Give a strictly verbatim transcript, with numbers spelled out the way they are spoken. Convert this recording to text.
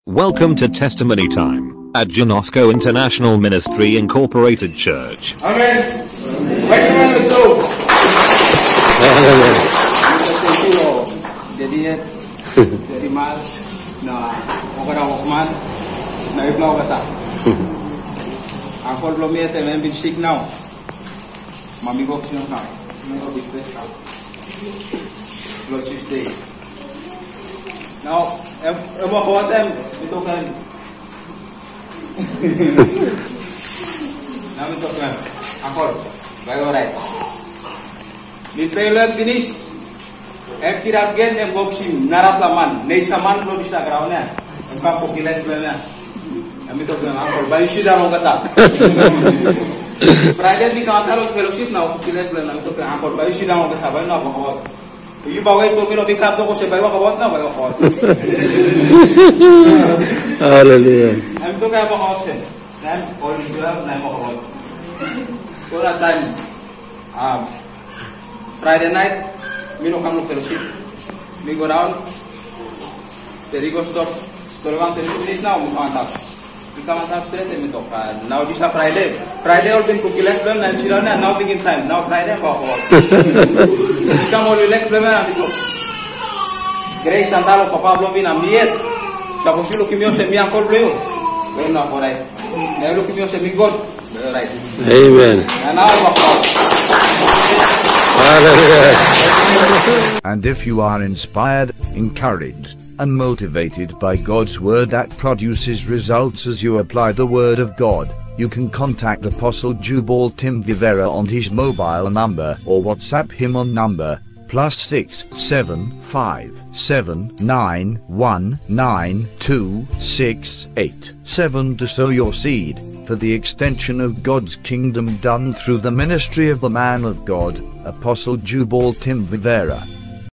Welcome to Testimony Time at Janosco International Ministry Incorporated Church. Amen. Balik naman ito. Jadi jadi mal na okara okman na iblaw kata. Ako belum ya temen bin sick now. Mami box no now. No big press now. Lo Tuesday. Now, em em mau bawa tem itu kan. Nam itu kan. Akor. Baik alright. Di trailer finish. Em kira gen em boxing narat laman. Nei saman lo bisa groundnya. Em ka pokilan plana. Em itu kan akor. Baik sudah mau kata. Friday di kantor fellowship na pokilan plana itu kan akor. Baik sudah mau kata. Baik na bawa. You bawa itu miro bikap to ko se bawa kabot na bawa kabot. Hallelujah. Em to kaya bawa kabot se. Em all is well na bawa kabot. For that time um Friday night miro kam no fellowship. We go down. There you go stop. Store one thirty minutes now mo kanta. Kita mantap straight em to ka. Now this is Friday. Friday all been cookie left plan and sirana now begin time. Now Friday bawa kabot. Kita mau relax belum ya itu. Grace andalo papa belum bina miet. Siapa sih lu kimio semiang kor belum? Belum nak borai. Nih lu kimio semi god. Right. Amen. Now And if you are inspired, encouraged, and motivated by God's word that produces results as you apply the word of God, you can contact Apostle Jubal Tim Vevera on his mobile number or WhatsApp him on number plus six seven five seven nine one nine two six eight seven to sow your seed for the extension of God's kingdom done through the ministry of the man of God, Apostle Jubal Tim Vevera.